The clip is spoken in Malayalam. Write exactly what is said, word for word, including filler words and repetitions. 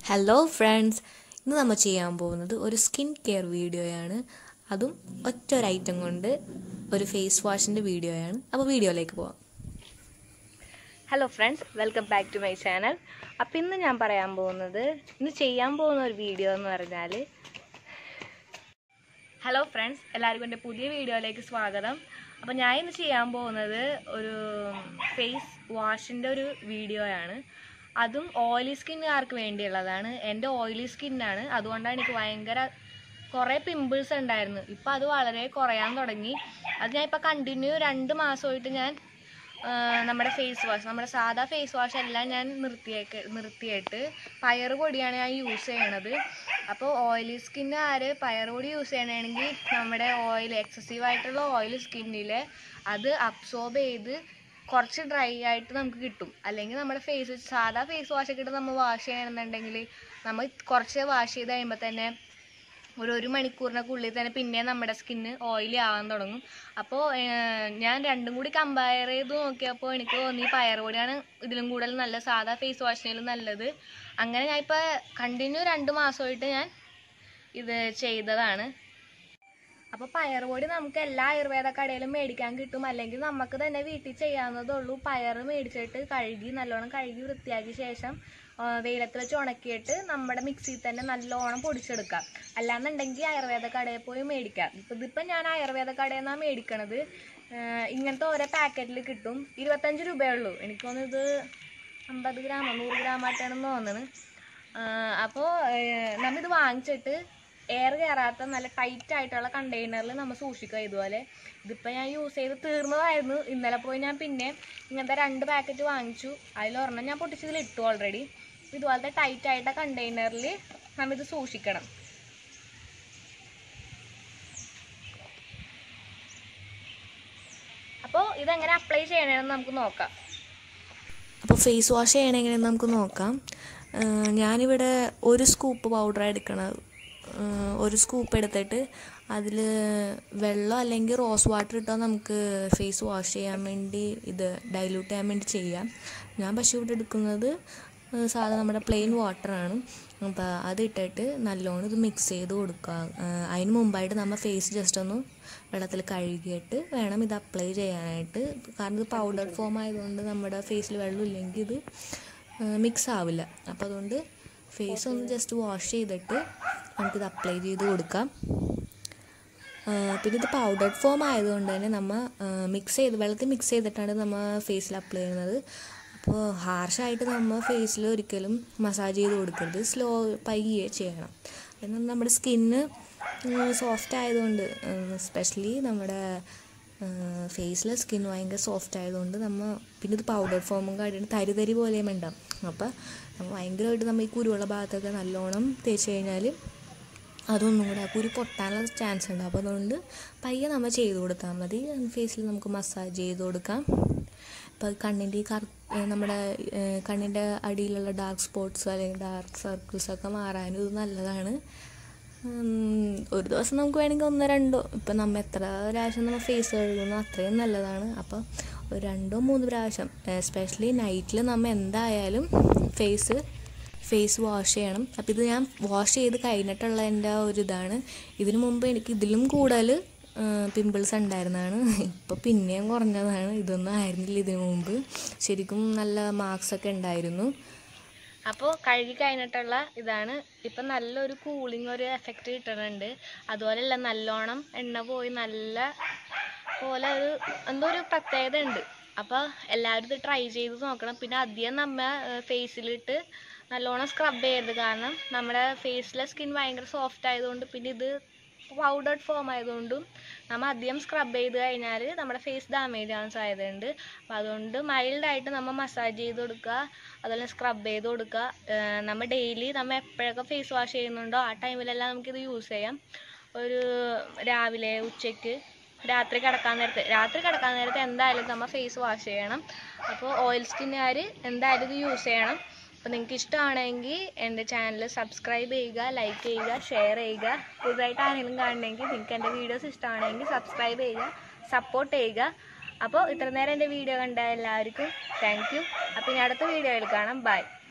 ഹലോ ഫ്രണ്ട്സ്, ഇന്ന് നമ്മൾ ചെയ്യാൻ പോകുന്നത് ഒരു സ്കിൻ കെയർ വീഡിയോയാണ്. അതും ഒറ്റ ഒരു ഐറ്റം കൊണ്ട് ഒരു ഫേസ് വാഷിൻ്റെ വീഡിയോയാണ്. അപ്പോൾ വീഡിയോയിലേക്ക് പോവാം. Hello friends, welcome back to my channel. അപ്പം ഇന്ന് ഞാൻ പറയാൻ പോകുന്നത് ഇന്ന് ചെയ്യാൻ പോകുന്ന ഒരു വീഡിയോ എന്ന് പറഞ്ഞാൽ ഹലോ ഫ്രണ്ട്സ്, എല്ലാവർക്കും എൻ്റെ പുതിയ വീഡിയോയിലേക്ക് സ്വാഗതം. അപ്പോൾ ഞാൻ ഇന്ന് ചെയ്യാൻ പോകുന്നത് ഒരു ഫേസ് വാഷിൻ്റെ ഒരു വീഡിയോയാണ്. അതും ഓയിലി സ്കിന്നുകാർക്ക് വേണ്ടിയുള്ളതാണ്. എൻ്റെ ഓയിലി സ്കിന്നാണ്, അതുകൊണ്ടാണ് എനിക്ക് ഭയങ്കര കുറേ പിമ്പിൾസ് ഉണ്ടായിരുന്നു. ഇപ്പം അത് വളരെ കുറയാൻ തുടങ്ങി. അത് ഞാൻ ഇപ്പോൾ കണ്ടിന്യൂ രണ്ട് മാസമായിട്ട് ഞാൻ നമ്മുടെ ഫേസ് വാഷ് നമ്മുടെ സാധാ ഫേസ് വാഷ് എല്ലാം ഞാൻ നിർത്തിയേക്ക് നിർത്തിയിട്ട് പയറ് പൊടിയാണ് ഞാൻ യൂസ് ചെയ്യണത്. അപ്പോൾ ഓയിലി സ്കിന്നുകാർ പയറ് പൊടി യൂസ് ചെയ്യണമെങ്കിൽ നമ്മുടെ ഓയിൽ എക്സസീവ് ആയിട്ടുള്ള ഓയിൽ സ്കിന്നിൽ അത് അബ്സോർബ് ചെയ്ത് കുറച്ച് ഡ്രൈ ആയിട്ട് നമുക്ക് കിട്ടും. അല്ലെങ്കിൽ നമ്മുടെ ഫേസ് സാധാ ഫേസ് വാഷൊക്കെ ഇട്ട് നമ്മൾ വാഷ് ചെയ്യണമെന്നുണ്ടെങ്കിൽ നമ്മൾ കുറച്ച് വാഷ് ചെയ്ത് കഴിയുമ്പോൾ തന്നെ ഒരു ഒരു മണിക്കൂറിനൊക്കെ ഉള്ളിൽ തന്നെ പിന്നെ നമ്മുടെ സ്കിന്ന് ഓയിലി ആവാൻ തുടങ്ങും. അപ്പോൾ ഞാൻ രണ്ടും കൂടി കമ്പയർ ചെയ്ത് നോക്കിയപ്പോൾ എനിക്ക് തോന്നി പയറുപൊടിയാണ് ഇതിലും കൂടുതൽ നല്ല സാധാ ഫേസ് വാഷിനേലും നല്ലത്. അങ്ങനെ ഞാൻ ഇപ്പോൾ കണ്ടിന്യൂ രണ്ട് മാസമായിട്ട് ഞാൻ ഇത് ചെയ്തതാണ്. അപ്പോൾ പയറുപൊടി നമുക്ക് എല്ലാ ആയുർവേദ കടയിലും മേടിക്കാൻ കിട്ടും, അല്ലെങ്കിൽ നമുക്ക് തന്നെ വീട്ടിൽ ചെയ്യാവുന്നതേ ഉള്ളൂ. പയർ മേടിച്ചിട്ട് കഴുകി നല്ലോണം കഴുകി വൃത്തിയാക്കിയ ശേഷം വെയിലത്ത് വെച്ച് ഉണക്കിയിട്ട് നമ്മുടെ മിക്സിയിൽ തന്നെ നല്ലോണം പൊടിച്ചെടുക്കാം. അല്ലാന്നുണ്ടെങ്കിൽ ആയുർവേദ കടയിൽ പോയി മേടിക്കാം. ഇപ്പം ഇതിപ്പം ഞാൻ ആയുർവേദ കടയിൽ നിന്നാണ് മേടിക്കണത്. ഇങ്ങനത്തെ ഓരോ പാക്കറ്റിൽ കിട്ടും. ഇരുപത്തഞ്ച് രൂപയേ ഉള്ളൂ. എനിക്ക് തോന്നുന്നു ഇത് അമ്പത് ഗ്രാമോ നൂറ് ഗ്രാമായിട്ടാണെന്ന് തോന്നുന്നത്. അപ്പോൾ നമ്മിത് വാങ്ങിച്ചിട്ട് എയർ കയറാത്ത നല്ല ടൈറ്റ് ആയിട്ടുള്ള കണ്ടെയ്നറിൽ നമ്മൾ സൂക്ഷിക്കുക. ഇതുപോലെ ഇതിപ്പോൾ ഞാൻ യൂസ് ചെയ്ത് തീർന്നതായിരുന്നു. ഇന്നലെ പോയി ഞാൻ പിന്നെ ഇങ്ങനത്തെ രണ്ട് പാക്കറ്റ് വാങ്ങിച്ചു. അതിലൊരെണ്ണം ഞാൻ പൊട്ടിച്ചതിൽ ഇട്ടു ഓൾറെഡി. ഇതുപോലത്തെ ടൈറ്റ് ആയിട്ട കണ്ടെയ്നറിൽ നമ്മിത് സൂക്ഷിക്കണം. അപ്പോൾ ഇതെങ്ങനെ അപ്ലൈ ചെയ്യണമെന്ന് നമുക്ക് നോക്കാം. അപ്പോൾ ഫേസ് വാഷ് ചെയ്യണം എങ്ങനെയെന്ന് നമുക്ക് നോക്കാം. ഞാനിവിടെ ഒരു സ്കൂപ്പ് പൗഡർ എടുക്കണം. ഒരു സ്കൂപ്പ് എടുത്തിട്ട് അതിൽ വെള്ളം അല്ലെങ്കിൽ റോസ് വാട്ടർ ഇട്ടാൽ നമുക്ക് ഫേസ് വാഷ് ചെയ്യാൻ വേണ്ടി ഇത് ഡൈല്യൂട്ട് ചെയ്യാൻ വേണ്ടി ചെയ്യാം. ഞാൻ പക്ഷേ ഇവിടെ എടുക്കുന്നത് സാധാരണ നമ്മുടെ പ്ലെയിൻ വാട്ടറാണ്. അപ്പോൾ അതിട്ടിട്ട് നല്ലോണം ഇത് മിക്സ് ചെയ്ത് കൊടുക്കുക. അതിന് മുമ്പായിട്ട് നമ്മൾ ഫേസ് ജസ്റ്റ് ഒന്ന് വെള്ളത്തിൽ കഴുകിയിട്ട് വേണം ഇത് അപ്ലൈ ചെയ്യാനായിട്ട്. കാരണം ഇത് പൗഡർ ഫോം ആയതുകൊണ്ട് നമ്മുടെ ഫേസിൽ വെള്ളം ഇല്ലെങ്കിൽ ഇത് മിക്സ് ആവില്ല. അപ്പോൾ അതുകൊണ്ട് ഫേസ് ഒന്ന് ജസ്റ്റ് വാഷ് ചെയ്തിട്ട് നമുക്കിത് അപ്ലൈ ചെയ്ത് കൊടുക്കാം. പിന്നെ ഇത് പൗഡർഡ് ഫോം ആയതുകൊണ്ട് തന്നെ നമ്മൾ മിക്സ് ചെയ്ത് വെള്ളത്തിൽ മിക്സ് ചെയ്തിട്ടാണ് നമ്മൾ ഫേസിൽ അപ്ലൈ ചെയ്യുന്നത്. അപ്പോൾ ഹാർഷായിട്ട് നമ്മൾ ഫേസിൽ ഒരിക്കലും മസാജ് ചെയ്ത് കൊടുക്കരുത്. സ്ലോ പയ്യെ ചെയ്യണം. എന്നാൽ നമ്മുടെ സ്കിന്ന് സോഫ്റ്റ് ആയതുകൊണ്ട്, എസ്പെഷ്യലി നമ്മുടെ ഫേസിലെ സ്കിൻ ഭയങ്കര സോഫ്റ്റ് ആയതുകൊണ്ട് നമ്മൾ പിന്നെ ഇത് പൗഡർ ഫോമും കാര്യം തരി തരി പോലെയും ഉണ്ടാവും. അപ്പോൾ നമ്മൾ ഭയങ്കരമായിട്ട് നമ്മൾ ഈ കുരുവുള്ള ഭാഗത്തൊക്കെ നല്ലോണം തേച്ച് കഴിഞ്ഞാൽ അതൊന്നും കൂടെ ആ കുരു പൊട്ടാനുള്ള ചാൻസ് ഉണ്ട്. അപ്പോൾ അതുകൊണ്ട് പയ്യെ നമ്മൾ ചെയ്ത് കൊടുത്താൽ മതി. ഫേസിൽ നമുക്ക് മസാജ് ചെയ്ത് കൊടുക്കാം. ഇപ്പോൾ കണ്ണിൻ്റെ ഈ കറ നമ്മുടെ കണ്ണിൻ്റെ അടിയിലുള്ള ഡാർക്ക് സ്പോട്ട്സ് അല്ലെങ്കിൽ ഡാർക്ക് സർക്കിൾസൊക്കെ മാറാനും ഇത് നല്ലതാണ്. ഒരു ദിവസം നമുക്ക് വേണമെങ്കിൽ ഒന്നോ രണ്ടോ, ഇപ്പം നമ്മൾ എത്ര പ്രാവശ്യം നമ്മൾ ഫേസ് കഴുകുന്നു അത്രയും നല്ലതാണ്. അപ്പോൾ ഒരു രണ്ടോ മൂന്ന് പ്രാവശ്യം എസ്പെഷ്യലി നൈറ്റിൽ നമ്മൾ എന്തായാലും ഫേസ് ഫേസ് വാഷ് ചെയ്യണം. അപ്പോൾ ഇത് ഞാൻ വാഷ് ചെയ്ത് കഴിഞ്ഞിട്ടുള്ള എൻ്റെ ഒരു ഇതാണ്. ഇതിനു മുമ്പ് എനിക്ക് ഇതിലും കൂടുതൽ പിമ്പിൾസ് ഉണ്ടായിരുന്നതാണ്. ഇപ്പോൾ പിന്നെയും കുറഞ്ഞതാണ്. ഇതൊന്നും ആയിരുന്നില്ല ഇതിനു മുമ്പ്. ശരിക്കും നല്ല മാർക്സൊക്കെ ഉണ്ടായിരുന്നു. അപ്പോൾ കഴുകി കഴിഞ്ഞിട്ടുള്ള ഇതാണ്. ഇപ്പം നല്ലൊരു കൂളിംഗ് ഒരു എഫക്റ്റ് കിട്ടുന്നുണ്ട്. അതുപോലെയല്ല, നല്ലോണം എണ്ണ പോയി നല്ല പോലെ ഒരു എന്തോ ഒരു പ്രത്യേകത ഉണ്ട്. അപ്പോൾ എല്ലാവരും ഇത് ട്രൈ ചെയ്ത് നോക്കണം. പിന്നെ അധികം നമ്മൾ ഫേസിലിട്ട് നല്ലോണം സ്ക്രബ് ചെയ്യരുത്. കാരണം നമ്മുടെ ഫേസിലെ സ്കിൻ ഭയങ്കര സോഫ്റ്റ് ആയതുകൊണ്ട്, പിന്നെ ഇത് പൗഡർഡ് ഫോം ആയതുകൊണ്ടും നമ്മൾ അധികം സ്ക്രബ് ചെയ്ത് കഴിഞ്ഞാൽ നമ്മുടെ ഫേസ് ഡാമേജ് ആവാൻ സാധ്യതയുണ്ട്. അപ്പോൾ അതുകൊണ്ട് മൈൽഡായിട്ട് നമ്മൾ മസാജ് ചെയ്ത് കൊടുക്കുക, അതുപോലെ സ്ക്രബ് ചെയ്ത് കൊടുക്കുക. നമ്മൾ ഡെയിലി നമ്മൾ എപ്പോഴൊക്കെ ഫേസ് വാഷ് ചെയ്യുന്നുണ്ടോ ആ ടൈമിലെല്ലാം നമുക്കിത് യൂസ് ചെയ്യാം. ഒരു രാവിലെ, ഉച്ചയ്ക്ക്, രാത്രി കിടക്കാൻ നേരത്ത് രാത്രി കിടക്കാൻ നേരത്ത് എന്തായാലും നമ്മൾ ഫേസ് വാഷ് ചെയ്യണം. അപ്പോൾ ഓയിൽ സ്കിന്നുകാർ എന്തായാലും ഇത് യൂസ് ചെയ്യണം. അപ്പോൾ നിങ്ങൾക്ക് ഇഷ്ടമാണെങ്കിൽ എൻ്റെ ചാനൽ സബ്സ്ക്രൈബ് ചെയ്യുക, ലൈക്ക് ചെയ്യുക, ഷെയർ ചെയ്യുക. പുതുതായിട്ട് ആരെങ്കിലും കാണണമെങ്കിൽ നിങ്ങൾക്ക് എൻ്റെ വീഡിയോസ് ഇഷ്ടമാണെങ്കിൽ സബ്സ്ക്രൈബ് ചെയ്യുക, സപ്പോർട്ട് ചെയ്യുക. അപ്പോൾ ഇത്ര നേരം എൻ്റെ വീഡിയോ കണ്ട എല്ലാവർക്കും താങ്ക് യു. അപ്പോൾ ഇനി അടുത്ത വീഡിയോയിൽ കാണാം. ബൈ.